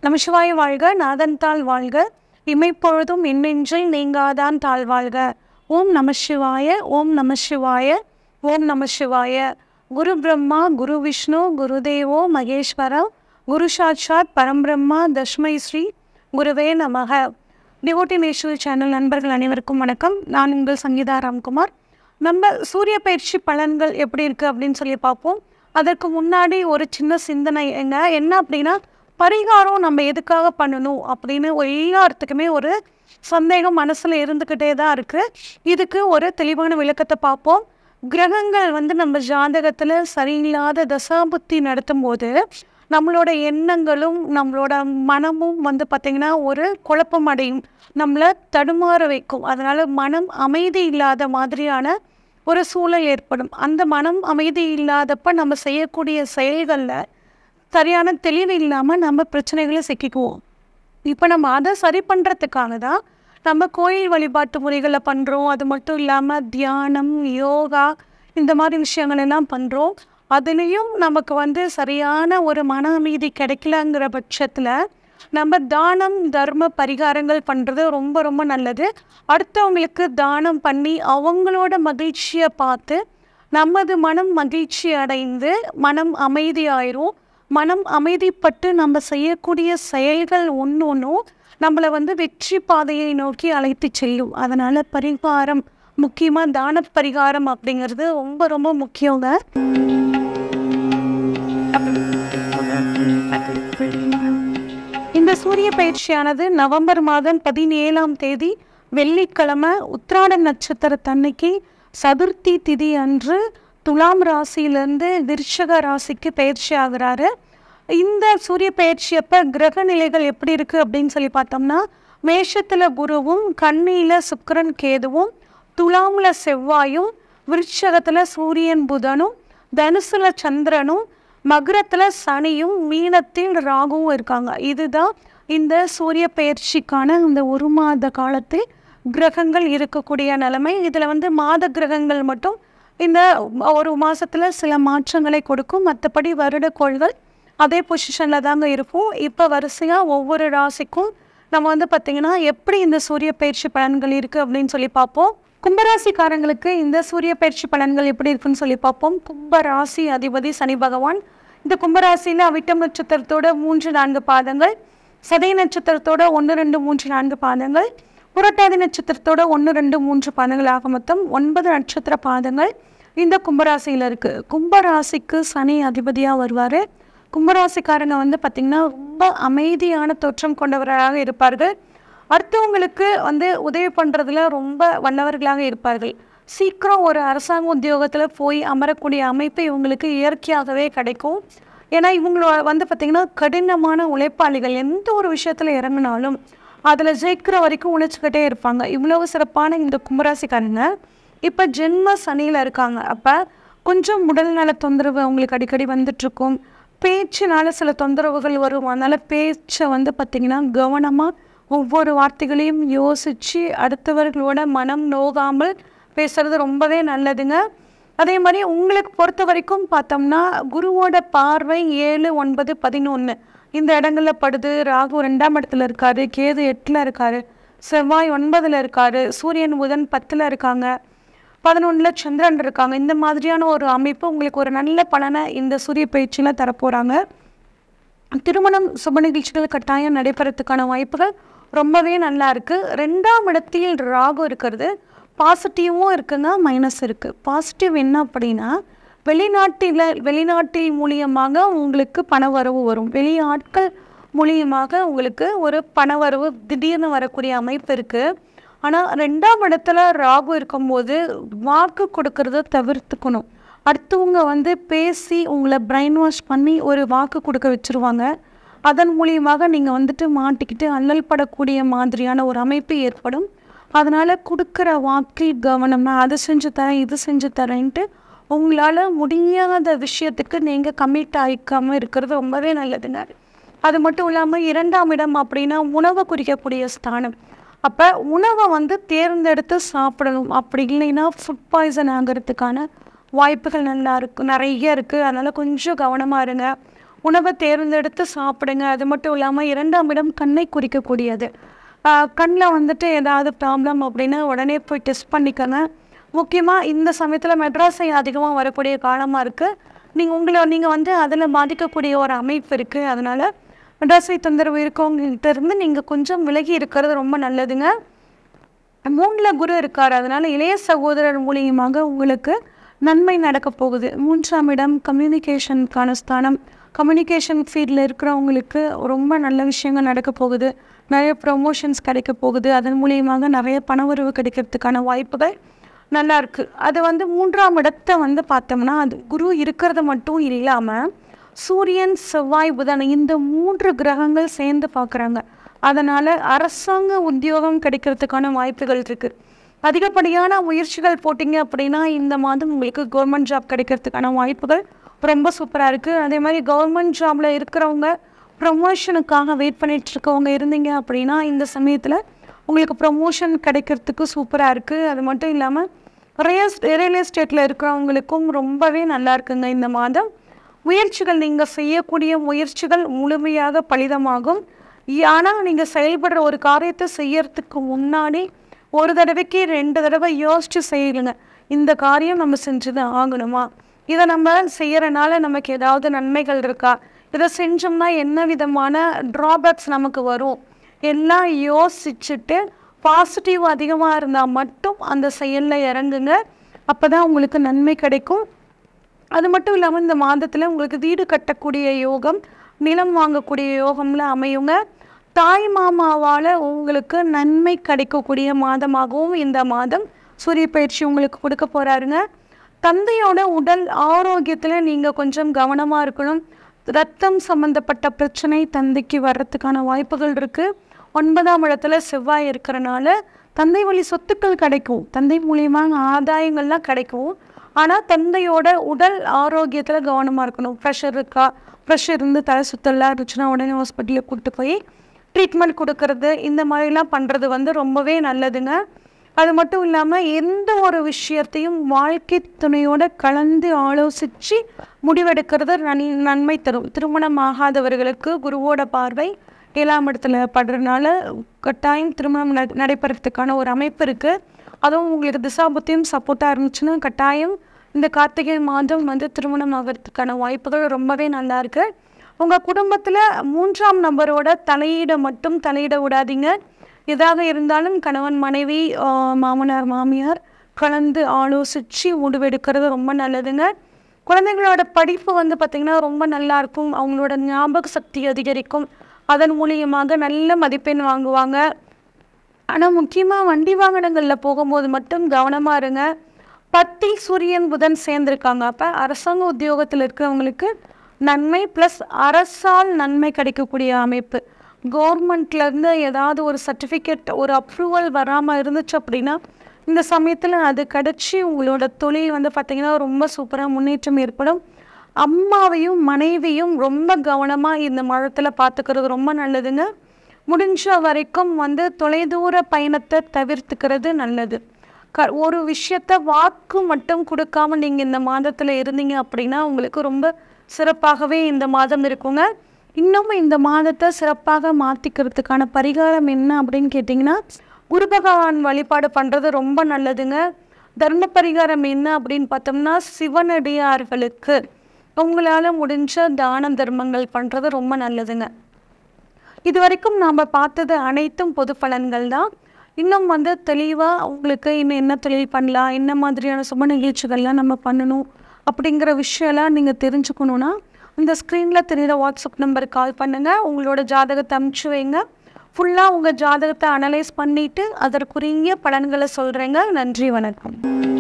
நமசிவாய வாழ்க, நாதன் தாள் வாழ்க, இமைப்பொழுதும் இன்னெஞ்சில் நீங்காதான் தாழ் வாழ்க. ஓம் நம சிவாய, ஓம் நம சிவாய, ஓம் நம சிவாய. குரு பிரம்மா, குரு விஷ்ணு, குருதேவோ மகேஸ்வர, குரு சாட்சாத் பரம்பிரம்மா தஸ்மை ஸ்ரீ குருவே நமக. டிவோட்டி நேஷன் சேனல் நண்பர்கள் அனைவருக்கும் வணக்கம். நான் உங்கள் சங்கீதா ராம்குமார். நம்ம சூரிய பயிற்சி பலன்கள் எப்படி இருக்குது அப்படின்னு சொல்லி பார்ப்போம். அதற்கு முன்னாடி ஒரு சின்ன சிந்தனை என்ன அப்படின்னா, பரிகாரம் நம்ம எதுக்காக பண்ணணும் அப்படின்னு எல்லாத்துக்குமே ஒரு சந்தேகம் மனசில் இருந்துக்கிட்டே தான் இருக்குது. இதுக்கு ஒரு தெளிவான விளக்கத்தை பார்ப்போம். கிரகங்கள் நம்ம ஜாதகத்தில் சரியில்லாத தசாபுத்தி நடத்தும் போது நம்மளோட எண்ணங்களும் நம்மளோட மனமும் பார்த்திங்கன்னா ஒரு குழப்பம் அடையும், நம்மளை தடுமாற வைக்கும். அதனால் மனம் அமைதி இல்லாத மாதிரியான ஒரு சூழல் ஏற்படும். அந்த மனம் அமைதி இல்லாதப்ப நம்ம செய்யக்கூடிய செயல்களில் சரியான தெளிவு இல்லாமல் நம்ம பிரச்சனைகளை சிக்கிக்குவோம். இப்போ நம்ம அதை சரி பண்ணுறதுக்காக தான் நம்ம கோயில் வழிபாட்டு முறைகளை பண்ணுறோம். அது மட்டும் இல்லாமல் தியானம், யோகா இந்த மாதிரி விஷயங்கள் எல்லாம் பண்ணுறோம். அதுலேயும் நமக்கு சரியான ஒரு மன அமைதி கிடைக்கலங்கிற பட்சத்தில் நம்ம தானம், தர்ம பரிகாரங்கள் பண்ணுறது ரொம்ப ரொம்ப நல்லது. அடுத்தவங்களுக்கு தானம் பண்ணி அவங்களோட மகிழ்ச்சியை பார்த்து நமது மனம் மகிழ்ச்சி அடைந்து மனம் அமைதியாயிரும். மனம் அமைதிப்பட்டு நம்ம செய்யக்கூடிய செயல்கள் ஒன்றும் நம்மளை வெற்றி பாதையை நோக்கி அழைத்து செல்லும். அதனால் பரிகாரம், முக்கியமாக தான பரிகாரம் அப்படிங்கிறது ரொம்ப ரொம்ப முக்கியங்க. இந்த சூரிய பயிற்சியானது நவம்பர் மாதம் 17ஆம் தேதி வெள்ளிக்கிழமை உத்திராட நட்சத்திரத்தன்னைக்கு சதுர்த்தி திதி அன்று துலாம் ராசியிலேருந்து விருச்சக ராசிக்கு பயிற்சி ஆகிறாரு. இந்த சூரிய பயிற்சி அப்போ கிரக நிலைகள் எப்படி இருக்குது அப்படின்னு சொல்லி பார்த்தோம்னா, மேஷத்தில் குருவும், கன்னியில் சுக்கிரன் கேதுவும், துலாமில் செவ்வாயும், விருச்சகத்தில் சூரியன் புதனும், தனுசுல சந்திரனும், மகரத்தில் சனியும், மீனத்தில் ராகுவும் இருக்காங்க. இதுதான் இந்த சூரிய பயிற்சிக்கான இந்த ஒரு மாத காலத்தில் கிரகங்கள் இருக்கக்கூடிய நிலைமை. இதில் மாத கிரகங்கள் மட்டும் இந்த ஒரு மாதத்தில் சில மாற்றங்களை கொடுக்கும். மற்றபடி வருடக்கோள்கள் அதே பொசிஷனில் தாங்க இருக்கும். இப்போ வரிசையாக ஒவ்வொரு ராசிக்கும் நம்ம பார்த்திங்கன்னா எப்படி இந்த சூரிய பயிற்சி பலன்கள் இருக்குது அப்படின்னு சொல்லி பார்ப்போம். கும்பராசிக்காரங்களுக்கு இந்த சூரிய பயிற்சி பலன்கள் எப்படி இருக்குன்னு சொல்லி பார்ப்போம். கும்பராசி அதிபதி சனி பகவான். இந்த கும்பராசியில் அவிட்டம் நட்சத்திரத்தோட 3-4 பாதங்கள், சதய நட்சத்திரத்தோட 1-2-3-4 பாதங்கள், புரட்டாதி நட்சத்திரத்தோட 1-2-3 பாதங்கள், ஆக மொத்தம் 9 நட்சத்திர பாதங்கள் இந்த கும்பராசியில் இருக்குது. கும்பராசிக்கு சனி அதிபதியாக வருவார். கும்பராசிக்காரங்க பார்த்திங்கன்னா ரொம்ப அமைதியான தோற்றம் கொண்டவர்களாக இருப்பார்கள். அடுத்தவங்களுக்கு உதவி பண்ணுறதுல ரொம்ப வல்லவர்களாக இருப்பார்கள். சீக்கிரம் ஒரு அரசாங்க உத்தியோகத்தில் போய் அமரக்கூடிய அமைப்பு இவங்களுக்கு இயற்கையாகவே கிடைக்கும். ஏன்னா இவங்கள பார்த்திங்கன்னா கடினமான உழைப்பாளிகள். எந்த ஒரு விஷயத்தில் இறங்கினாலும் அதில் ஜெயிக்கிற வரைக்கும் உழைச்சிக்கிட்டே இருப்பாங்க. இவ்வளவு சிறப்பான இந்த கும்பராசிக்காரங்க இப்போ ஜென்ம சனியில் இருக்காங்க. அப்போ கொஞ்சம் உடல்நல தொந்தரவு அவங்களுக்கு அடிக்கடி வந்துட்டுருக்கும். பேச்சினால சில தொந்தரவுகள் வரும். அதனால் பேச்சை பார்த்திங்கன்னா கவனமாக ஒவ்வொரு வார்த்தைகளையும் யோசித்து அடுத்தவர்களோட மனம் நோகாமல் பேசுகிறது ரொம்பவே நல்லதுங்க. அதே மாதிரி உங்களுக்கு பொறுத்த வரைக்கும் பார்த்தோம்னா குருவோட பார்வை 7, 9, 11 இந்த இடங்களில் படுது. ராகு 2ஆம் இடத்துல இருக்கார், கேது 8ல் இருக்கார், செவ்வாய் 9ல் இருக்கார், சூரியன் புதன் 10ல் இருக்காங்க, 11ல் சந்திரன் இருக்காங்க. இந்த மாதிரியான ஒரு அமைப்பு உங்களுக்கு ஒரு நல்ல பலனை இந்த சூரிய பயிற்சியில் தரப்போகிறாங்க. திருமணம் சுப நிகழ்ச்சிகள் கட்டாயம் நடைபெறத்துக்கான வாய்ப்புகள் ரொம்பவே நல்லா இருக்குது. 2ஆம் இடத்தில் ராகு இருக்கிறது பாசிட்டிவும் இருக்குங்க, மைனஸ் இருக்குது. பாசிட்டிவ் என்ன அப்படின்னா, வெளிநாட்டில் மூலியமாக உங்களுக்கு பணவரவு வரும். வெளியாட்கள் மூலியமாக உங்களுக்கு ஒரு பணவரவு திடீர்னு வரக்கூடிய அமைப்பு இருக்குது. ஆனால் 2ஆம் இடத்துல ராகு இருக்கும்போது வாக்கு கொடுக்கறத தவிர்த்துக்கணும். அடுத்தவங்க பேசி உங்களை பிரெயின் வாஷ் பண்ணி ஒரு வாக்கு கொடுக்க வச்சுருவாங்க. அதன் மூலியமாக நீங்கள் மாட்டிக்கிட்டு அல்லல் படக்கூடிய மாதிரியான ஒரு அமைப்பு ஏற்படும். அதனால் கொடுக்குற வாக்கில் கவனமாக அதை செஞ்சு தரேன், இது செஞ்சு தரேன்ட்டு உங்களால் முடியாத விஷயத்துக்கு நீங்கள் கமிட் ஆகிக்காமல் இருக்கிறது ரொம்பவே நல்லதுங்க. அது மட்டும் இல்லாமல் 2ஆம் இடம் அப்படின்னா உணவை குறிக்கக்கூடிய ஸ்தானம். அப்போ உணவை தேர்ந்தெடுத்து சாப்பிடணும். அப்படி இல்லைன்னா ஃபுட் பாய்சன் ஆகிறதுக்கான வாய்ப்புகள் நிறைய இருக்குது. அதனால் கொஞ்சம் கவனமாக இருங்க. உணவை தேர்ந்தெடுத்து சாப்பிடுங்க. அது மட்டும் இல்லாமல் 2ஆம் இடம் கண்ணை குறிக்கக்கூடியது. கண்ணில் வந்துட்டு ஏதாவது ப்ராப்ளம் அப்படின்னா உடனே போய் டெஸ்ட் பண்ணிக்கோங்க. முக்கியமாக இந்த சமயத்தில் மெட்ராஸை அதிகமாக வரக்கூடிய காலமாக இருக்குது. நீங்கள் வந்து அதில் பாதிக்கக்கூடிய ஒரு அமைப்பு இருக்குது. அதனால் மெட்ராஸை தொந்தரவு இருக்கவங்ககிட்ட இருந்து நீங்கள் கொஞ்சம் விலகி இருக்கிறது ரொம்ப நல்லதுங்க. 3ல் குரு இருக்கார். அதனால் இளைய சகோதரர் மூலியமாக உங்களுக்கு நன்மை நடக்க போகுது. 3ஆம் இடம் கம்யூனிகேஷனுக்கான ஸ்தானம். கம்யூனிகேஷன் ஃபீல்டில் இருக்கிறவங்களுக்கு ரொம்ப நல்ல விஷயங்கள் நடக்க போகுது. நிறைய ப்ரொமோஷன்ஸ் கிடைக்க போகுது. அதன் மூலியமாக நிறைய பணவரவு கிடைக்கிறதுக்கான வாய்ப்புகள் நல்லா இருக்குது. அது வந்து 3ஆம் இடத்தை வந்து பார்த்தோம்னா அது குரு இருக்கிறது மட்டும் இல்லாமல் சூரியன், செவ்வாய், புதன் இந்த 3 கிரகங்கள் சேர்ந்து பார்க்குறாங்க. அதனால் அரசாங்க உத்தியோகம் கிடைக்கிறதுக்கான வாய்ப்புகள் இருக்குது. அதிகப்படியான முயற்சிகள் போட்டிங்க அப்படின்னா இந்த மாதம் உங்களுக்கு கவர்மெண்ட் ஜாப் கிடைக்கிறதுக்கான வாய்ப்புகள் ரொம்ப சூப்பராக இருக்குது. அதே மாதிரி கவர்மெண்ட் ஜாபில் இருக்கிறவங்க ப்ரொமோஷனுக்காக வெயிட் பண்ணிகிட்ருக்கவங்க இருந்தீங்க அப்படின்னா இந்த சமயத்தில் உங்களுக்கு ப்ரொமோஷன் கிடைக்கிறதுக்கு சூப்பராக இருக்குது. அது மட்டும் இல்லாமல் ரியல் எஸ்டேட்டில் இருக்கிறவங்களுக்கும் ரொம்பவே நல்லா இருக்குங்க இந்த மாதம். முயற்சிகள் நீங்கள் செய்யக்கூடிய முயற்சிகள் முழுமையாக பலிதமாகும். ஆனால் நீங்கள் செயல்படுற ஒரு காரியத்தை செய்யறதுக்கு முன்னாடி ஒரு தடவைக்கு 2 தடவை யோசித்து செய்யுங்க. இந்த காரியம் நம்ம செஞ்சுதான் ஆகணுமா, இதை நம்ம செய்யறனால நமக்கு ஏதாவது நன்மைகள் இருக்கா, இதை செஞ்சோம்னா என்ன விதமான ட்ராபேக்ஸ் நமக்கு வரும், எல்லாம் யோசிச்சுட்டு பாசிட்டிவ் அதிகமாக இருந்தால் மட்டும் அந்த செயலில் இறங்குங்க. அப்போ தான் உங்களுக்கு நன்மை கிடைக்கும். அது மட்டும் இல்லாமல் இந்த மாதத்தில் உங்களுக்கு வீடு கட்டக்கூடிய யோகம், நிலம் வாங்கக்கூடிய யோகம்லாம் அமையுங்க. தாய் மாமாவால் உங்களுக்கு நன்மை கிடைக்கக்கூடிய மாதமாகவும் இந்த மாதம் சூரிய பயிற்சி உங்களுக்கு கொடுக்க போகிறாருங்க. தந்தையோட உடல் ஆரோக்கியத்தில் நீங்கள் கொஞ்சம் கவனமாக இருக்கணும். ரத்தம் சம்மந்தப்பட்ட பிரச்சனை தந்தைக்கு வர்றதுக்கான வாய்ப்புகள் இருக்குது. 9ஆம் இடத்துல செவ்வாய் இருக்கிறனால தந்தை வழி சொத்துக்கள் கிடைக்கும், தந்தை மூலியமாக ஆதாயங்கள்லாம் கிடைக்கும். ஆனால் தந்தையோட உடல் ஆரோக்கியத்தில் கவனமாக இருக்கணும். ப்ரெஷர் இருக்கா, ப்ரெஷர் இருந்து தலை சுத்தலாம் இருந்துச்சுன்னா உடனே ஹாஸ்பிட்டலில் கூப்பிட்டு போய் ட்ரீட்மெண்ட் கொடுக்கறது, இந்த மாதிரிலாம் பண்ணுறது வந்து ரொம்பவே நல்லதுங்க. அது மட்டும் இல்லாமல் எந்த ஒரு விஷயத்தையும் வாழ்க்கை துணையோட கலந்து ஆலோசித்து முடிவெடுக்கிறது நன்மை தரும். திருமணம் ஆகாதவர்களுக்கு குருவோட பார்வை 7ஆம் இடத்துல படுறதுனால கட்டாயம் திருமணம் நடைபெறத்துக்கான ஒரு அமைப்பு இருக்குது. அதுவும் உங்களுக்கு திசாபுத்தியும் சப்போர்ட்டாக இருந்துச்சுன்னா கட்டாயம் இந்த கார்த்திகை மாதம் வந்து திருமணம் ஆகிறதுக்கான வாய்ப்புகள் ரொம்பவே நல்லா இருக்குது. உங்கள் குடும்பத்தில் 3ஆம் நபரோட தலையிட விடாதீங்க. எதாக இருந்தாலும் கணவன் மனைவி, மாமனார் மாமியார் கலந்து ஆலோசித்து முடிவெடுக்கிறது ரொம்ப நல்லதுங்க. குழந்தைங்களோட படிப்பு வந்து பார்த்திங்கன்னா ரொம்ப நல்லாயிருக்கும். அவங்களோட ஞாபக சக்தி அதிகரிக்கும். அதன் மூலியமாக நல்ல மதிப்பெண் வாங்குவாங்க. ஆனால் முக்கியமாக வண்டி வாகனங்களில் போகும்போது மட்டும் கவனமாக இருங்க. 10 சூரியன் புதன் சேர்ந்துருக்காங்க. அப்போ அரசாங்க உத்தியோகத்தில் இருக்கிறவங்களுக்கு நன்மை ப்ளஸ் அரசால் நன்மை கிடைக்கக்கூடிய அமைப்பு. கவர்மெண்ட்லேருந்து ஏதாவது ஒரு சர்டிஃபிகேட், ஒரு அப்ரூவல் வராமல் இருந்துச்சு அப்படின்னா இந்த சமயத்தில் அது கிடச்சி உங்களோட தொழில் வந்து பார்த்திங்கன்னா ரொம்ப சூப்பராக முன்னேற்றம் ஏற்படும். அம்மாவையும் மனைவியும் ரொம்ப கவனமாக இந்த மாதத்தில் பார்த்துக்கிறது ரொம்ப நல்லதுங்க. முடிஞ்ச வரைக்கும் வந்து தொலைதூர பயணத்தை தவிர்த்துக்கிறது நல்லது. ஒரு விஷயத்த வாக்கு மட்டும் கொடுக்காம நீங்கள் இந்த மாதத்தில் இருந்தீங்க அப்படின்னா உங்களுக்கு ரொம்ப சிறப்பாகவே இந்த மாதம் இருக்குங்க. இன்னும் இந்த மாதத்தை சிறப்பாக மாற்றிக்கிறதுக்கான பரிகாரம் என்ன அப்படின்னு கேட்டிங்கன்னா குரு பகவான் வழிபாடு பண்ணுறது ரொம்ப நல்லதுங்க. தர்ம பரிகாரம் என்ன அப்படின்னு பார்த்தோம்னா சிவனடியார்களுக்கு உங்களால் முடிஞ்ச தான தர்மங்கள் பண்ணுறது ரொம்ப நல்லதுங்க. இது வரைக்கும் நாம் பார்த்தது அனைத்தும் பொது பலன்கள் தான். இன்னும் வந்து தெளிவாக உங்களுக்கு இன்னும் என்ன தொழில் பண்ணலாம், என்ன மாதிரியான சுப நிகழ்ச்சிகள்லாம் நம்ம பண்ணணும் அப்படிங்கிற விஷயம்லாம் நீங்கள் தெரிஞ்சுக்கணுன்னா இந்த ஸ்க்ரீனில் தெரிகிற வாட்ஸ்அப் நம்பருக்கு கால் பண்ணுங்கள். உங்களோட ஜாதகத்தை அனுப்பிச்சி வைங்க. ஃபுல்லாக உங்கள் ஜாதகத்தை அனலைஸ் பண்ணிவிட்டு அதற்குரிய பலன்களை சொல்கிறேங்க. நன்றி, வணக்கம்.